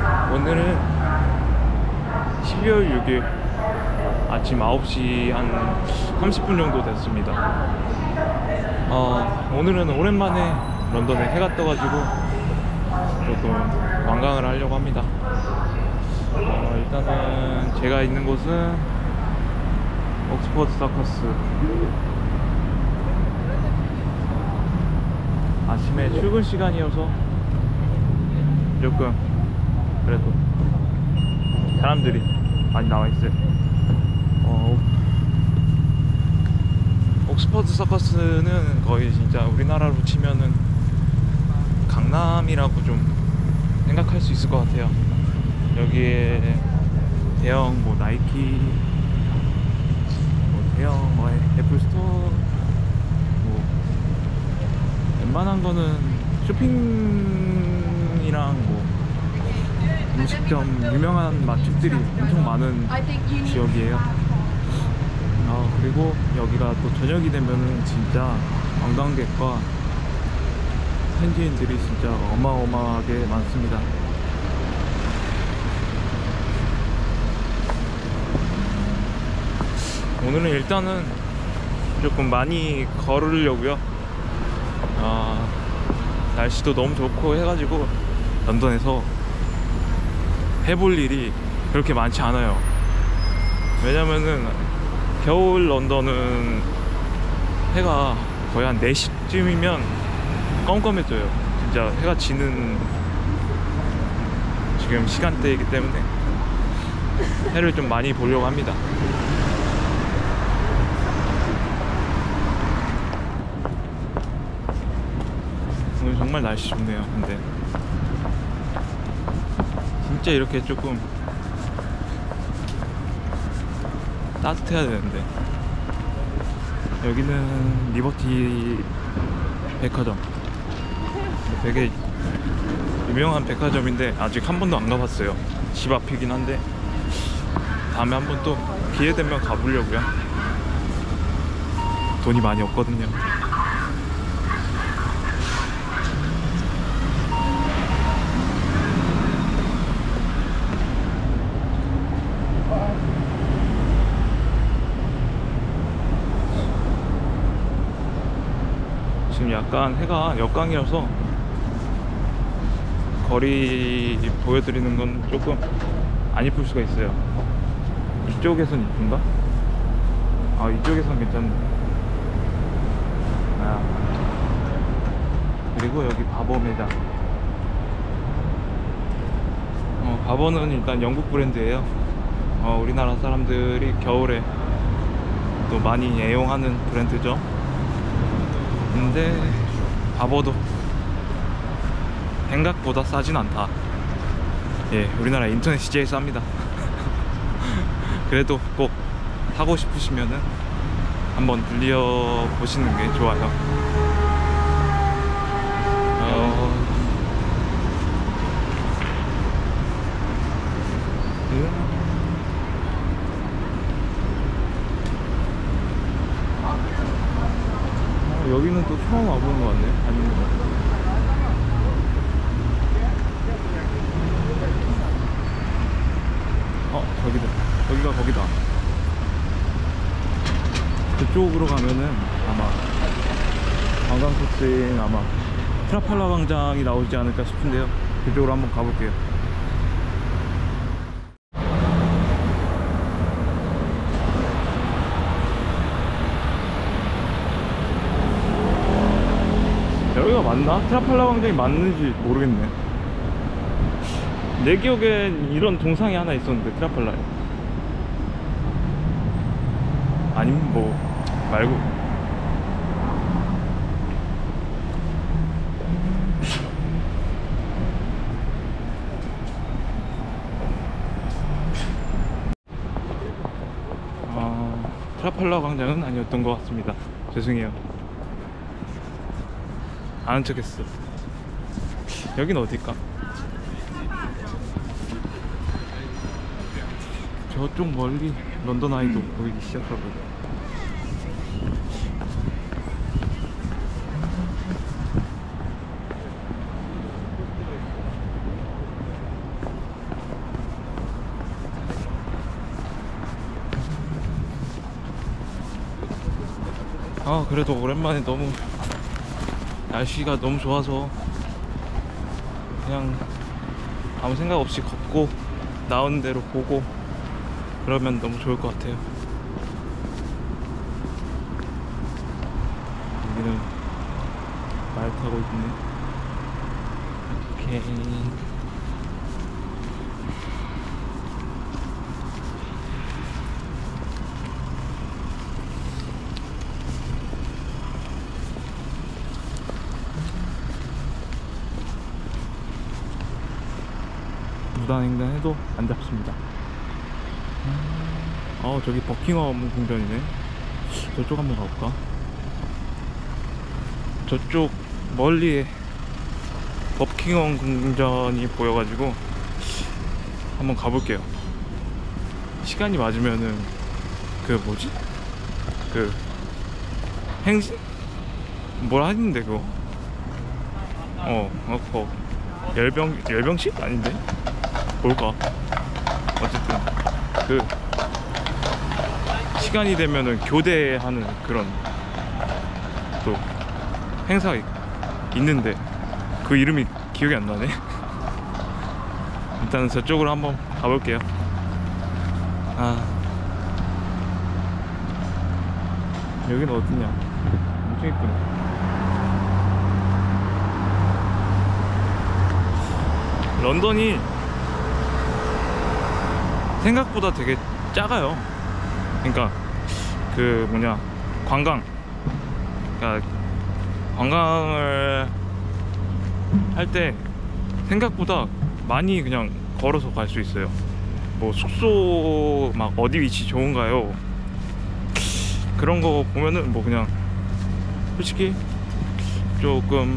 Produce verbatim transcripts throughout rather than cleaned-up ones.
오늘은 십이월 육일 아침 아홉 시 한 삼십 분 정도 됐습니다. 어, 오늘은 오랜만에 런던에 해가 떠가지고 조금 관광을 하려고 합니다. 어, 일단은 제가 있는 곳은 옥스퍼드 서커스. 아침에 출근 시간이어서 조금 그래도 사람들이 많이 나와 있어요. 어, 옥스퍼드 서커스는 거의 진짜 우리나라로 치면은 강남이라고 좀 생각할 수 있을 것 같아요. 여기에 대형 뭐 나이키, 뭐 대형 뭐 애플스토어, 뭐 웬만한 거는 쇼핑이랑 뭐 음식점, 유명한 맛집들이 엄청 많은 지역이에요. 아, 그리고 여기가 또 저녁이 되면은 진짜 관광객과 현지인들이 진짜 어마어마하게 많습니다. 오늘은 일단은 조금 많이 걸으려고요. 아, 날씨도 너무 좋고 해가지고 런던에서 해볼 일이 그렇게 많지 않아요. 왜냐면은 겨울 런던은 해가 거의 한 네 시쯤이면 껌껌해져요. 진짜 해가 지는 지금 시간대이기 때문에 해를 좀 많이 보려고 합니다. 오늘 정말 날씨 좋네요. 근데 진짜 이렇게 조금 따뜻해야 되는데. 여기는 리버티 백화점, 되게 유명한 백화점인데 아직 한 번도 안 가봤어요. 집 앞이긴 한데 다음에 한번 또 기회 되면 가보려고요. 돈이 많이 없거든요. 지금 약간 해가 역광이라서 거리 보여드리는 건 조금 안 이쁠 수가 있어요. 이쪽에선 이쁜가? 아, 이쪽에선 괜찮네. 아, 그리고 여기 바버 매장. 어, 바버는 일단 영국 브랜드예요. 어, 우리나라 사람들이 겨울에 또 많이 애용하는 브랜드죠. 근데 바버도 생각보다 싸진 않다. 예, 우리나라 인터넷이 제일 쌉니다. 그래도 꼭 사고 싶으시면은 한번 들려 보시는 게 좋아요. 어... 어, 여기는 또 처음 와보는 것 같네. 아닌가? 어, 저기다. 여기가 거기다. 그쪽으로 가면은 아마 관광 코스인 아마 트라팔라 광장이 나오지 않을까 싶은데요. 그쪽으로 한번 가볼게요. 여기가 맞나? 트라팔라 광장이 맞는지 모르겠네. 내 기억엔 이런 동상이 하나 있었는데, 트라팔라에. 아니면 뭐 말고. 어, 트라팔라 광장은 아니었던 것 같습니다. 죄송해요. 아는 척했어. 여긴 어딜까? 저쪽 멀리 런던 아이도 보이기 시작하고. 아 그래도 오랜만에 너무 날씨가 너무 좋아서 그냥 아무 생각 없이 걷고 나오는 대로 보고 그러면 너무 좋을 것 같아요. 여기는 말 타고 있네. 오케이. 무단횡단해도 안 잡습니다. 어 저기 버킹엄 궁전이네. 저쪽 한번 가볼까? 저쪽 멀리에 버킹엄 궁전이 보여가지고 한번 가볼게요. 시간이 맞으면은 그 뭐지? 그 행신? 뭐라 하는데 그거? 어, 어, 어. 열병 열병식 아닌데? 뭘까? 어쨌든 그 시간이 되면은 교대하는 그런 또 행사가 있는데 그 이름이 기억이 안 나네. 일단은 저쪽으로 한번 가볼게요. 아 여기는 어디냐? 엄청 이쁘네. 런던이 생각보다 되게 작아요. 그러니까 그 뭐냐 관광 그러니까 관광을 할 때 생각보다 많이 그냥 걸어서 갈 수 있어요. 뭐 숙소 막 어디 위치 좋은가요? 그런 거 보면은 뭐 그냥 솔직히 조금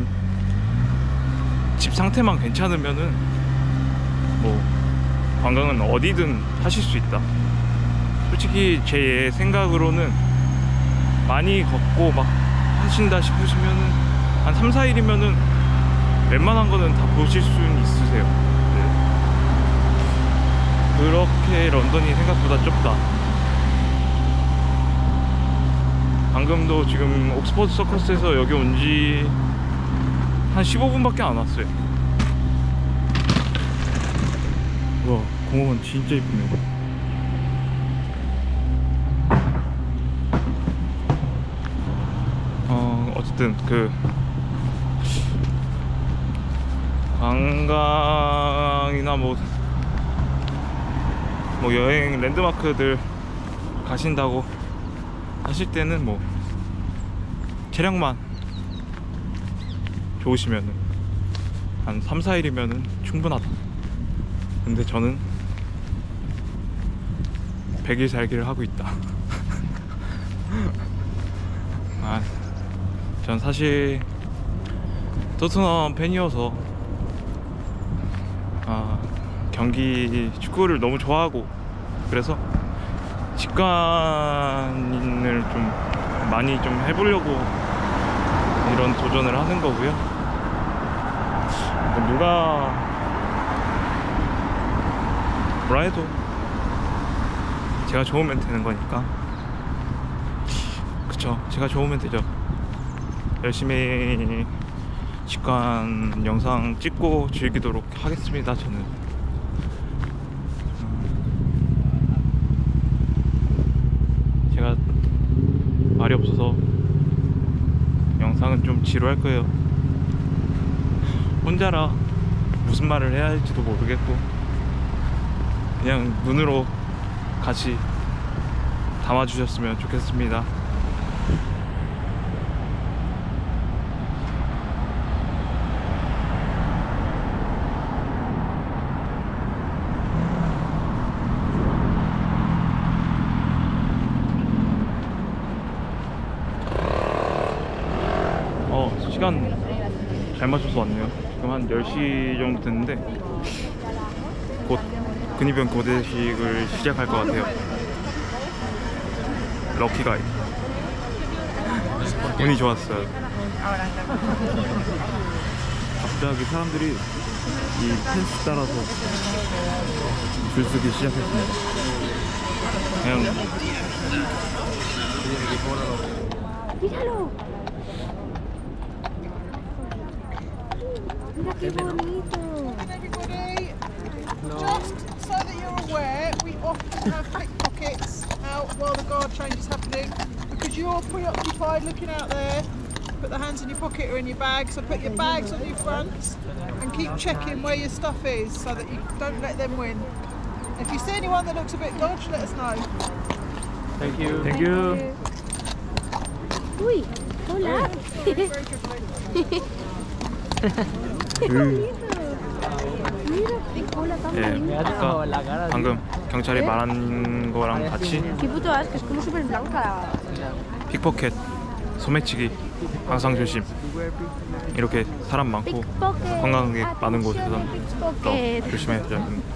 집 상태만 괜찮으면은 뭐 관광은 어디든 하실 수 있다. 솔직히 제 생각으로는 많이 걷고 막 하신다 싶으시면은 한 삼, 사 일이면은 웬만한 거는 다 보실 수는 있으세요. 네. 그렇게 런던이 생각보다 좁다. 방금도 지금 옥스퍼드 서커스에서 여기 온 지 한 십오 분밖에 안 왔어요. 우와 공원은 진짜 이쁘네. 어 어쨌든 그 관광이나 뭐, 뭐 여행 랜드마크들 가신다고 하실 때는 뭐 체력만 좋으시면은 한 삼, 사 일이면은 충분하다. 근데 저는 백 일 살기를 하고 있다. 아, 전 사실 토트넘 팬이어서 아, 경기 축구를 너무 좋아하고 그래서 직관을 좀 많이 좀 해보려고 이런 도전을 하는 거고요. 누가 뭐라 해도 제가 좋으면 되는 거니까. 그쵸, 제가 좋으면 되죠. 열심히 직관 영상 찍고 즐기도록 하겠습니다. 저는 제가 말이 없어서 영상은 좀 지루할 거예요. 혼자라 무슨 말을 해야 할지도 모르겠고 그냥 눈으로 같이 담아주셨으면 좋겠습니다. 어 시간 잘 맞춰서 왔네요. 지금 한 열 시 정도 됐는데 곧 근위병 교대식을 시작할 것 같아요. 럭키가이 운이 좋았어요. 갑자기 사람들이 이 펜스 따라서 줄 서기 시작했습니다. 그냥 Míralo. Mira qué bonito. And everybody, just so that you're aware, we often have pickpockets out while the guard change is happening because you're preoccupied looking out there. Put the hands in your pocket or in your bag, so put your bags on your fronts and keep checking where your stuff is so that you don't let them win. If you see anyone that looks a bit dodgy, let us know. Thank you. Thank you. Uy, hola. 예, 아까 방금 경찰이 말한 거랑 같이 Qué puto asco, es como súper blanca. 픽포켓, 소매치기 항상 조심. 이렇게 사람 많고 Pickpocket. 관광객 많은 곳에서는 더 Pickpocket. 조심해야 됩니다.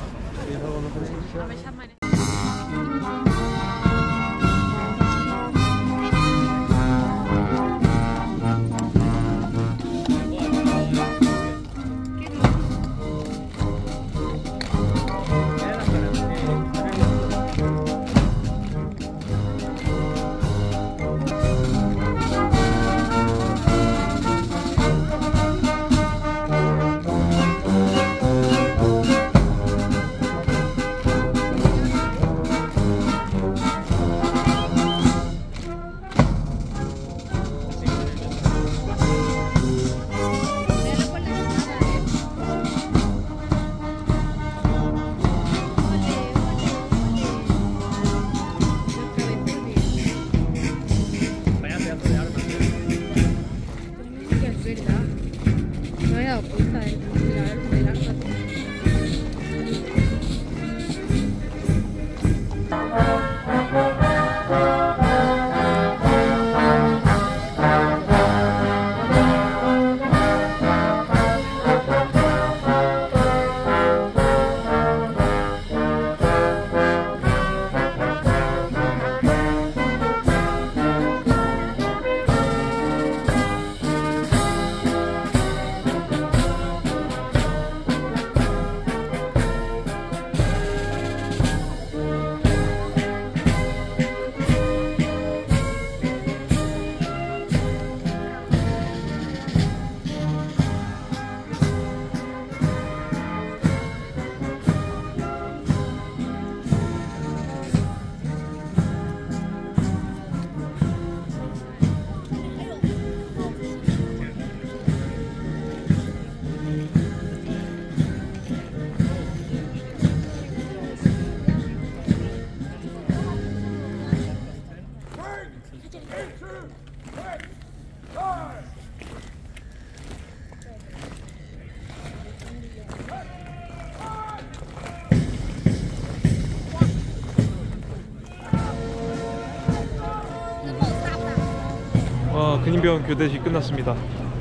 와, 근인병 교대식 끝났습니다.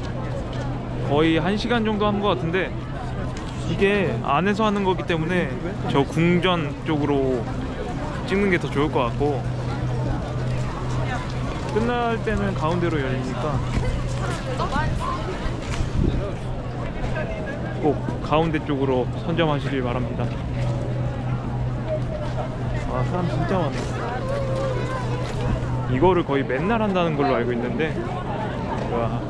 거의 한 시간 정도 한 것 같은데 이게 안에서 하는 거기 때문에 저 궁전 쪽으로 찍는 게 더 좋을 것 같고 끝날 때는 가운데로 열리니까 꼭 가운데 쪽으로 선점하시길 바랍니다. 아, 사람 진짜 많네. 이거를 거의 맨날 한다는 걸로 알고 있는데 와.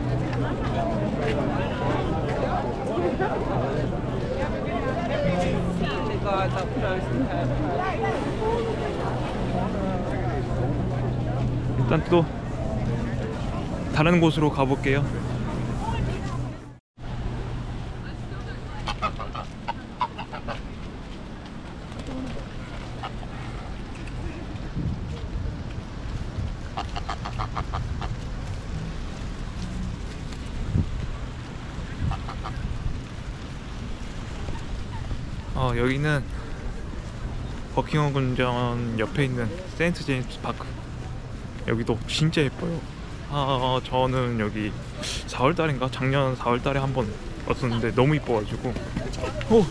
일단 또 다른 곳으로 가볼게요. 어, 여기는 버킹엄 궁전 옆에 있는 세인트 제임스 파크. 여기도 진짜 예뻐요. 아, 저는 여기 사월 달인가? 작년 사월 달에 한 번 왔었는데 너무 이뻐가지고. 오!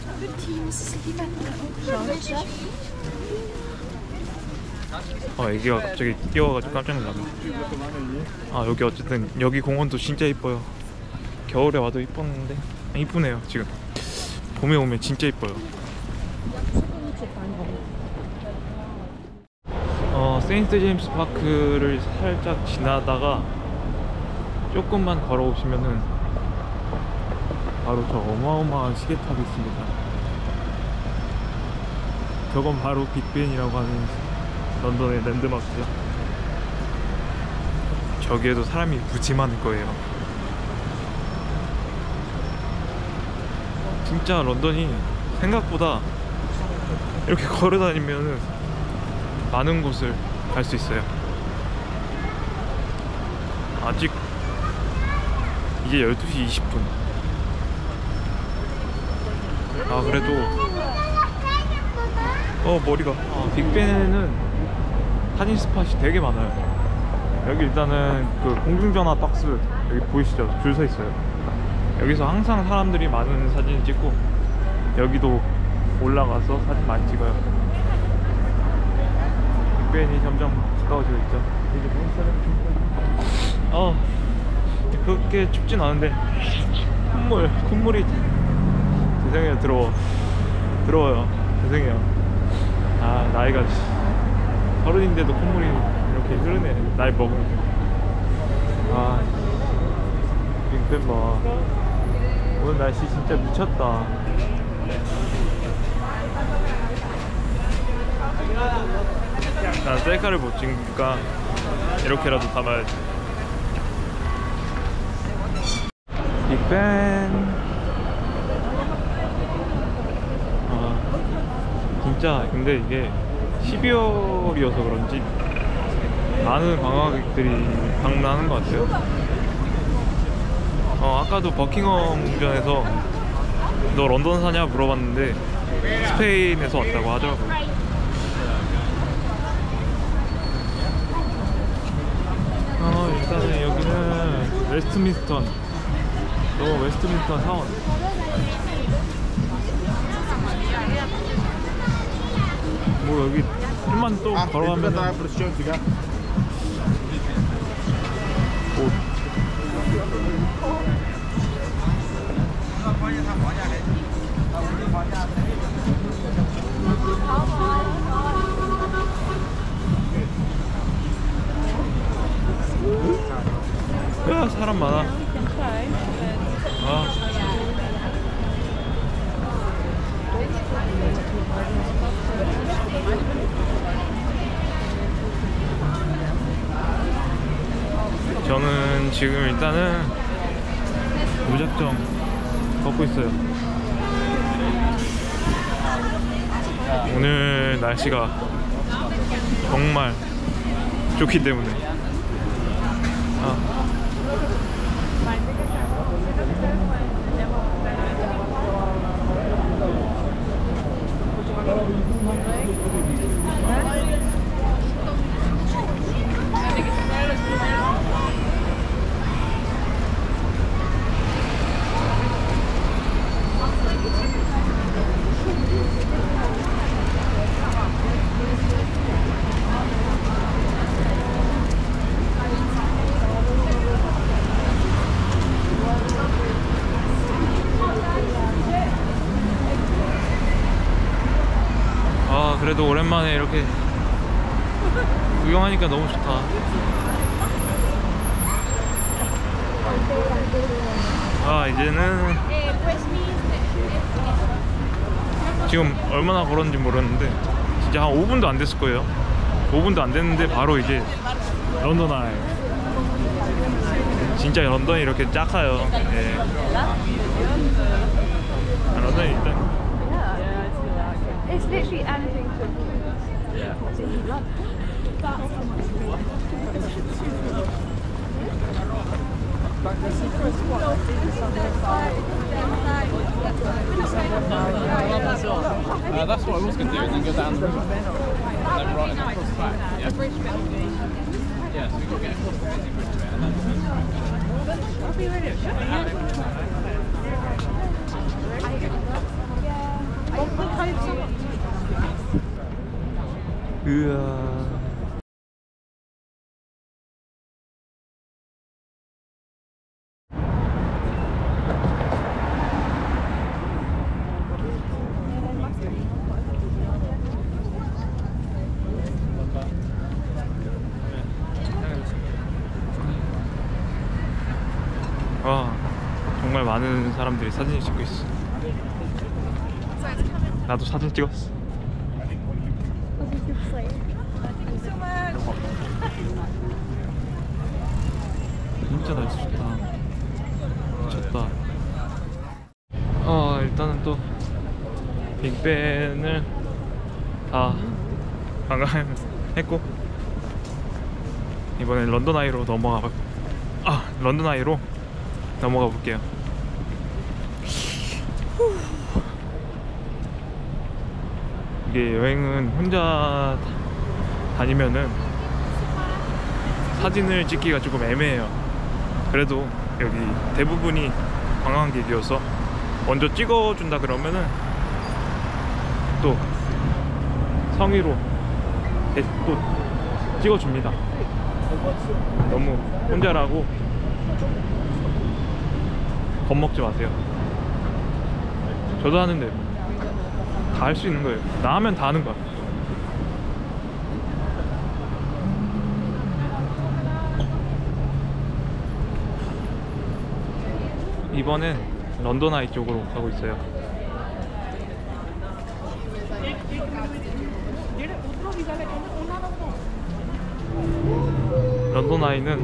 아, 애기가 갑자기 뛰어와가지고 깜짝 놀랐네. 아, 여기 어쨌든 여기 공원도 진짜 이뻐요. 겨울에 와도 이뻤는데 이쁘네요. 지금 봄에 오면 진짜 이뻐요. 어, 어, 세인트 제임스 파크를 살짝 지나다가 조금만 걸어오시면은 바로 저 어마어마한 시계탑이 있습니다. 저건 바로 빅벤이라고 하는 런던의 랜드마크죠. 저기에도 사람이 무지 많을 거예요. 진짜 런던이 생각보다 이렇게 걸어 다니면은 많은 곳을 갈 수 있어요. 아직 이제 열두 시 이십 분. 아 그래도 어 머리가 아, 빅벤에는 사진 스팟이 되게 많아요. 여기 일단은 그 공중전화 박스 여기 보이시죠? 줄 서 있어요. 여기서 항상 사람들이 많은 사진 찍고 여기도 올라가서 사진 많이 찍어요. 빅벤이 점점 가까워지고 있죠. 어 그렇게 춥진 않은데 콧물 콧물이 죄송해요. 더러워 더러워요. 죄송해요. 아 나이가 서른인데도 콧물이 이렇게 흐르네. 나이 먹으니까. 아 빅벤 봐. 오늘 날씨 진짜 미쳤다. 난 셀카를 못 찍으니까 이렇게라도 담아야지. 빅벤. 아 진짜 근데 이게 십이월이어서 그런지 많은 관광객들이 방문하는 것 같아요. 어 아까도 버킹엄 궁전에서 너 런던 사냐 물어봤는데 스페인에서 왔다고 하더라고요. 어 일단은 여기는 웨스트민스턴 너 웨스트민스턴 사원. 뭐 여기 좀만 또 걸어가면 옷. 야 사람 많아. 아. 저는 지금 일단은 무작정 걷고 있어요. 오늘 날씨가 정말 좋기 때문에. 아. 아 그래도 오랜만에 이렇게 구경하니까 너무 좋다. 아 이제는 지금 얼마나 걸었는지 모르겠는데 진짜 한 오 분도 안 됐을 거예요. 오 분도 안 됐는데 바로 이제 런던 아이. 진짜 런던이 이렇게 작아요. 예. 아, 런던이 일단 It's literally anything to what's in your blood. Uh, that's what I was going to do, and then go down the river. Then right across the back. Yeah. Yeah, so we've got to get across the busy bridge bit, and then. I'll be ready. 으아. 많은 사람들이 사진을 찍고 있어. 나도 사진 찍었어. 진짜 날씨 좋다. 미쳤다. 어 일단은 또 빅벤을 다 관광했고 이번엔 런던 아이로 넘어가 볼- 아 런던 아이로 넘어가 볼게요. 이게 여행은 혼자 다니면은 사진을 찍기가 조금 애매해요. 그래도 여기 대부분이 관광객이어서 먼저 찍어준다 그러면은 또 성의로 대- 또 찍어줍니다. 너무 혼자라고 겁먹지 마세요. 저도 하는데 다 할 수 있는 거예요. 나 하면 다 하는 거야. 이번엔 런던 아이 쪽으로 가고 있어요. 런던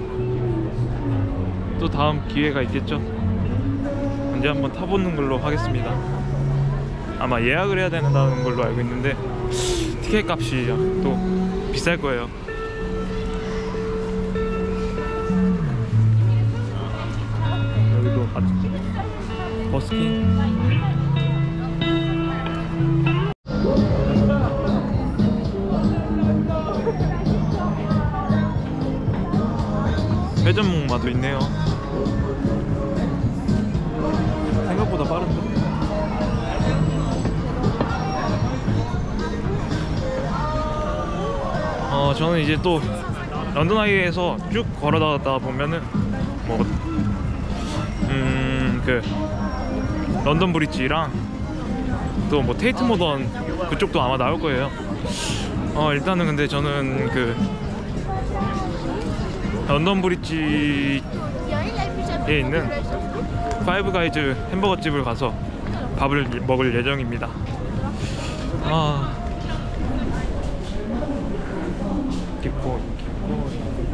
아이는 또 다음 기회가 있겠죠. 언제 한번 타보는 걸로 하겠습니다. 아마 예약을 해야 된다는 걸로 알고 있는데 티켓 값이 또 비쌀 거예요. 여기도 버스킹. 회전목마도 있네요. 생각보다 빠른데? 어 저는 이제 또 런던 아이에서 쭉 걸어다가 보면은 뭐 음 그 런던 브릿지랑 또 뭐 테이트 모던 그쪽도 아마 나올 거예요. 어 일단은 근데 저는 그 런던 브릿지에 있는 파이브 가이즈 햄버거 집을 가서 밥을 먹을 예정입니다. 아 기뻐 기뻐.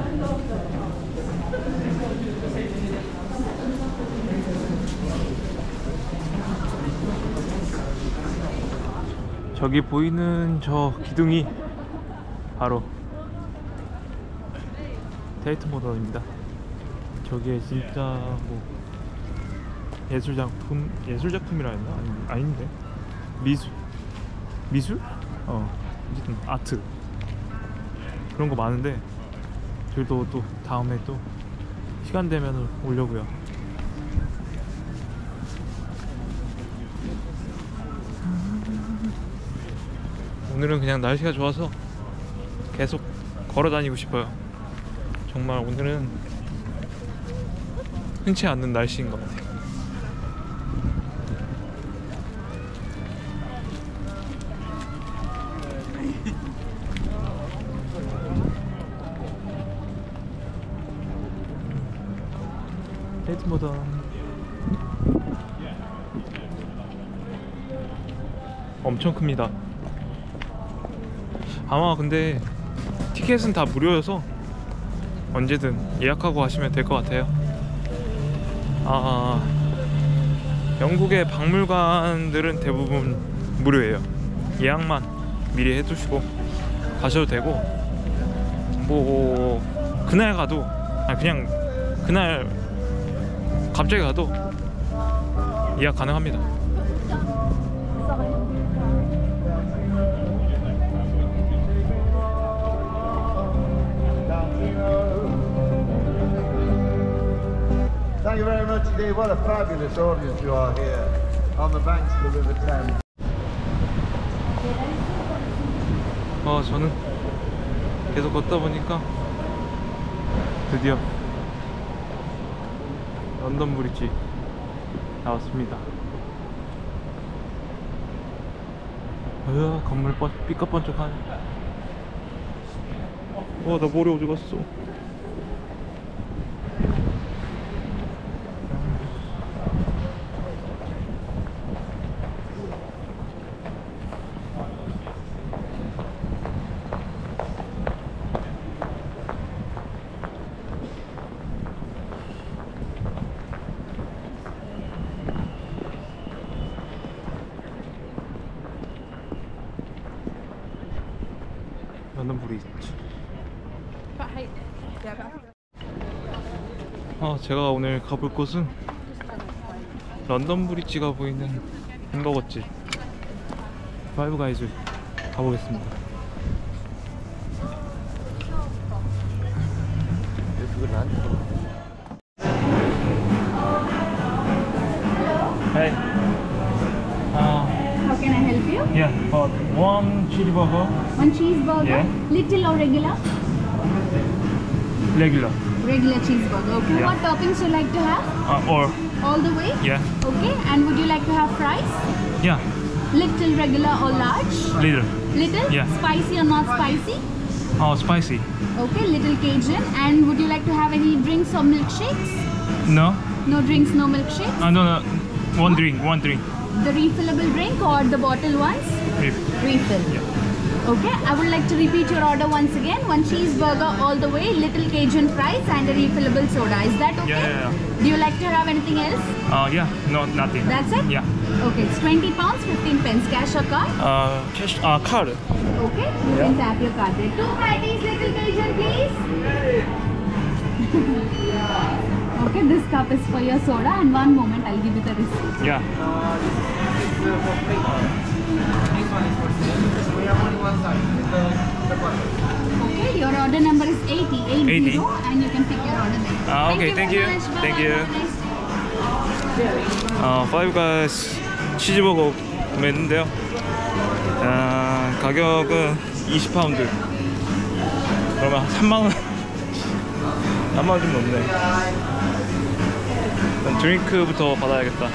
저기 보이는 저 기둥이 바로 테이트 모던입니다. 저게 진짜 뭐 예술 작품 예술 작품이라 했나? 아니, 아닌데 미술 미술? 어 어쨌든 아트 그런 거 많은데 저희도 또 다음에 또 시간 되면 오려고요. 오늘은 그냥 날씨가 좋아서 계속 걸어 다니고 싶어요. 정말 오늘은 흔치 않는 날씨인 것 같아요. 테이트 모던 엄청 큽니다. 아마 근데 티켓은 다 무료여서 언제든 예약하고 가시면 될 것 같아요. 아, 영국의 박물관들은 대부분 무료예요. 예약만 미리 해두시고 가셔도 되고 뭐 그날 가도 아니 그냥 그날 갑자기 가도 예약 가능합니다. Thank you very much indeed. What a fabulous audience you are here on the banks of the River Thames. 어, 저는 계속 걷다 보니까 드디어 런던 브릿지 나왔습니다. 으아, 건물 뻔, 삐까뻔쩍하네. 와, 나 머리 어디 갔어? 런던 브리지. But hate it. Yeah, but 아, 제가 오늘 가볼 곳은 런던 브리지가 보이는 햄버거집 파이브 가이즈 가보겠습니다. Hey. Uh, How can I help you? yeah, but one cheeseburger, One cheeseburger, Yeah. little or regular? regular, Regular cheeseburger. Okay. Yeah. What toppings you like to have? uh, or All the way? yeah, Okay. And would you like to have fries? yeah, Little, regular or large? little, Little? Yeah. Spicy or not spicy? oh, spicy. Okay. Little Cajun. And would you like to have any drinks or milkshakes? No, No drinks, no milkshakes? uh, no, no, one drink, one drink. The refillable drink or the bottle ones? If- Refill. Yeah. Okay, I would like to repeat your order once again. One cheeseburger all the way, little Cajun fries and a refillable soda. Is that okay? Yeah, yeah, yeah. Do you like to have anything else? Uh, yeah, no, nothing. That's it? Yeah. Okay, it's twenty pounds, fifteen pence. Cash or card? Uh, cash, uh, card. Okay, you can tap your card there. Two patties, little Cajun, please. Okay, this cup is for your soda and one moment, I'll give you the receipt. Yeah. Okay, your order number is eighty, eight eighty. zero, and you can pick your order there. Ah, okay, thank you. very much. Bye-bye. Thank you. Have a nice day. 어, 파이브 가이즈 치즈버거 구매했는데요. 아, 가격은 이십 파운드. 그러면 삼만 원. 삼만 원 좀 넘네. 일단 드링크부터 받아야겠다.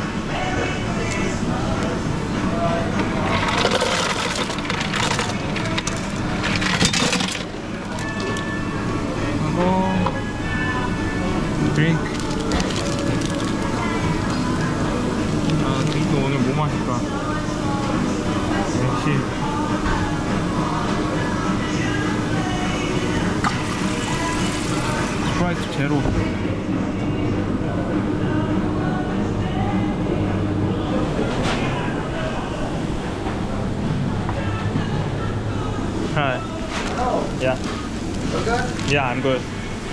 하고 드링크. 아, 드링크 오늘 뭐 마실까? 역시 스프라이트 제로. Hi. Yeah. Yeah, I'm good.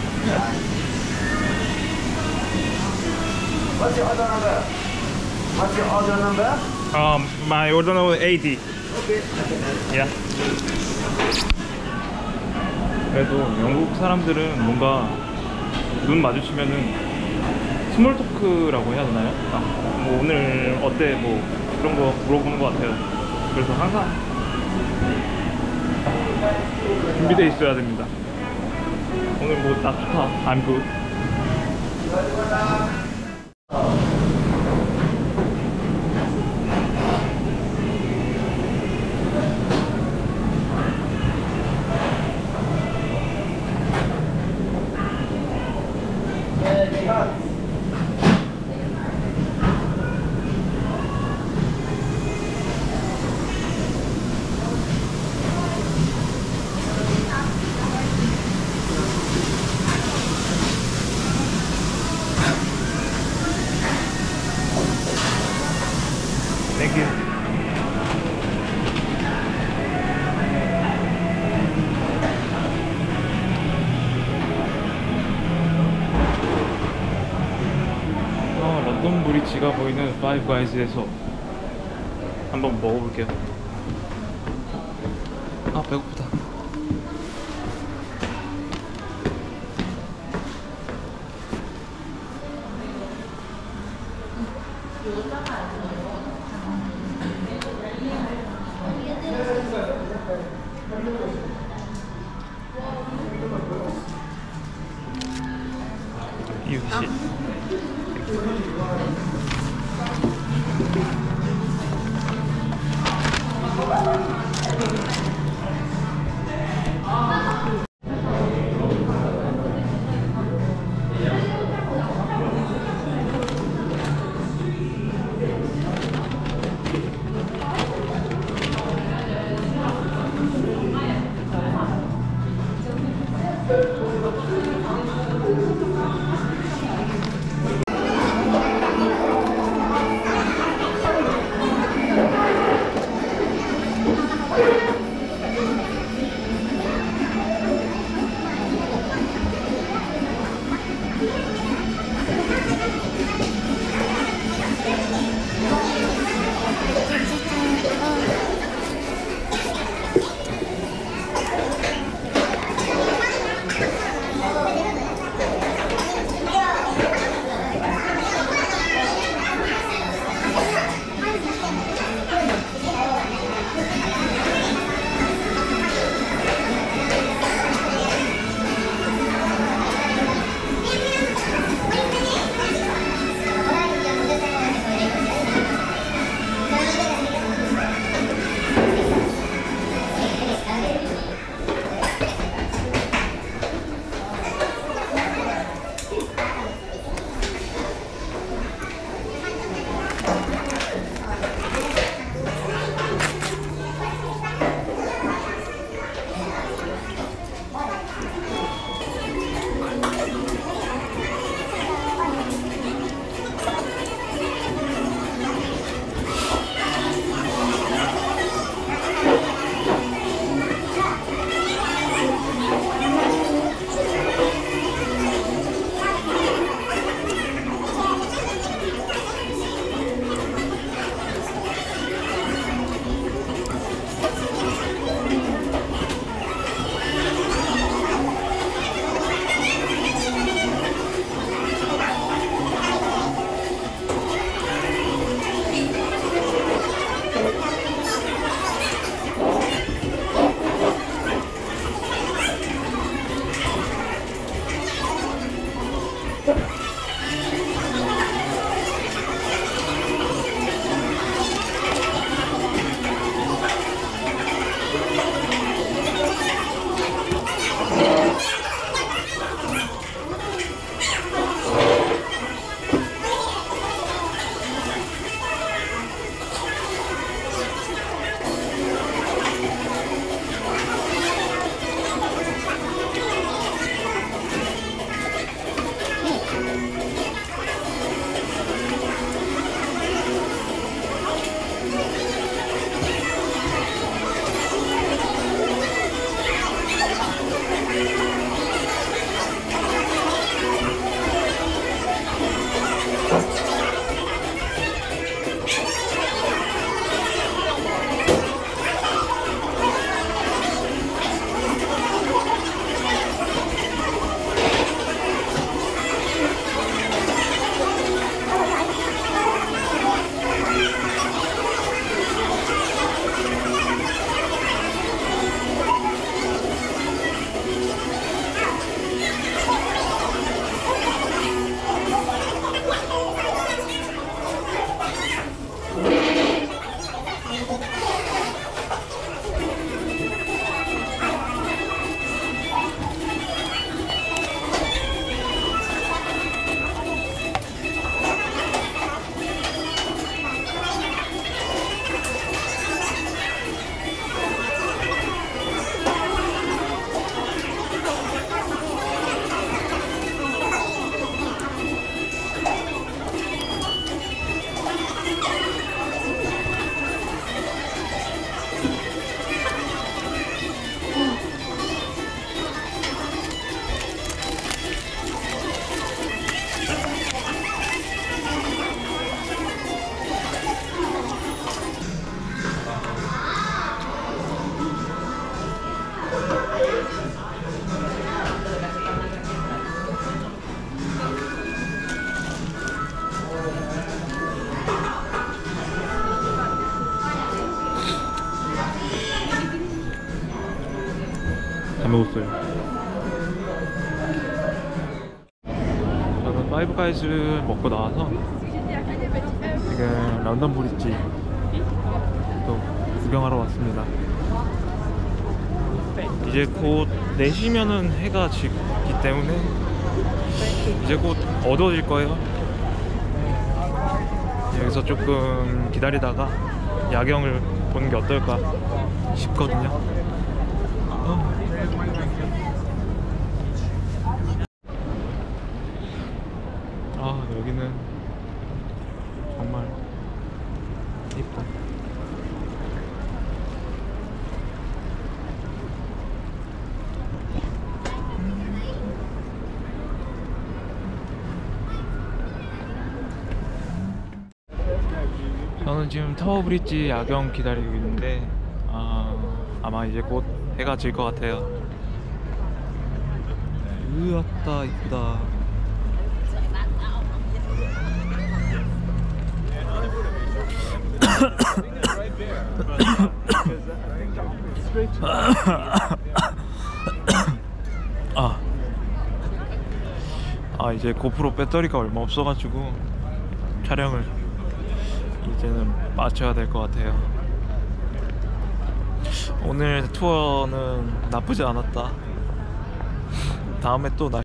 What's your order number? What's your order number? Um, my order number eighty. Okay. Yeah. 그래도 영국 사람들은 뭔가 눈 마주치면은 스몰 토크라고 해야 되나요? 아, 뭐 오늘 어때? 뭐 그런 거 물어보는 것 같아요. 그래서 항상 준비돼 있어야 됩니다. 오늘 뭐 딱 좋다. I'm good. Thank you. 어, 런던 브리지가 보이는 파이브 가이즈에서 한번 먹어볼게요. 아, 배고프다. 이유씨. 다 먹었어요. 저는 파이브 가이즈를 먹고 나와서 지금 런던 브릿지 또 구경하러 왔습니다. 이제 곧 네 시면은 해가 지기 때문에 이제 곧 어두워질 거예요. 여기서 조금 기다리다가 야경을 보는 게 어떨까 싶거든요. 어. 아, 여기는 정말 이뻐. 저는 지금 타워 브릿지 야경 기다리고 있는데 아, 아마 이제 곧 해가 질 것 같아요. 으았다 이쁘다. 아, 아 이제 고프로 배터리가 얼마 없어가지고 촬영을 이제는 마쳐야 될 것 같아요. 오늘 투어는 나쁘지 않았다. 다음에 또 날